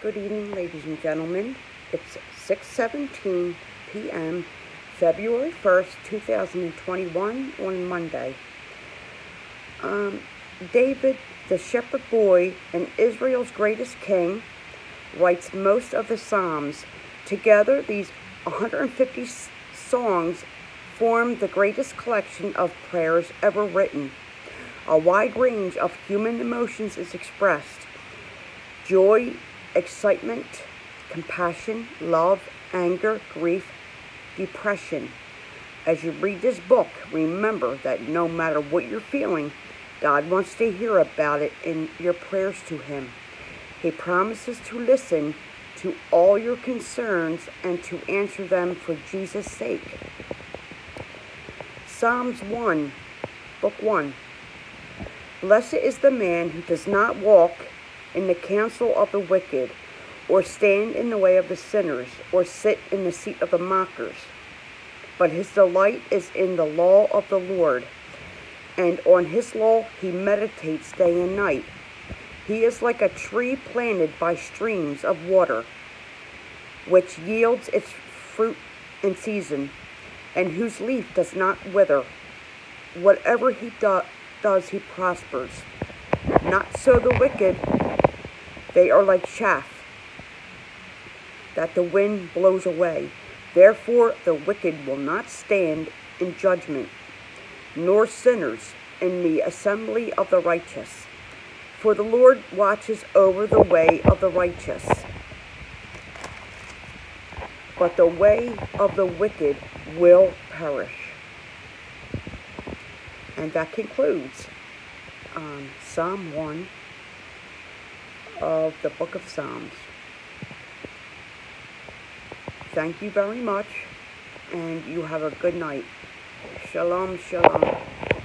Good evening, ladies and gentlemen. It's 6:17 p.m., February 1st, 2021, on Monday. David, the shepherd boy and Israel's greatest king, writes most of the Psalms. Together, these 150 songs form the greatest collection of prayers ever written. A wide range of human emotions is expressed: joy, excitement, compassion, love, anger, grief, depression. As you read this book, remember that no matter what you're feeling, God wants to hear about it in your prayers to Him. He promises to listen to all your concerns and to answer them for Jesus' sake. Psalms 1, Book 1. Blessed is the man who does not walk in the counsel of the wicked, or stand in the way of the sinners, or sit in the seat of the mockers. But his delight is in the law of the Lord, and on his law he meditates day and night. He is like a tree planted by streams of water, which yields its fruit in season, and whose leaf does not wither. Whatever he does, he prospers. Not so the wicked. They are like chaff that the wind blows away. Therefore the wicked will not stand in judgment, nor sinners in the assembly of the righteous. For the Lord watches over the way of the righteous, but the way of the wicked will perish. And that concludes Psalm 1 of the book of Psalms. Thank you very much, and you have a good night. Shalom, shalom.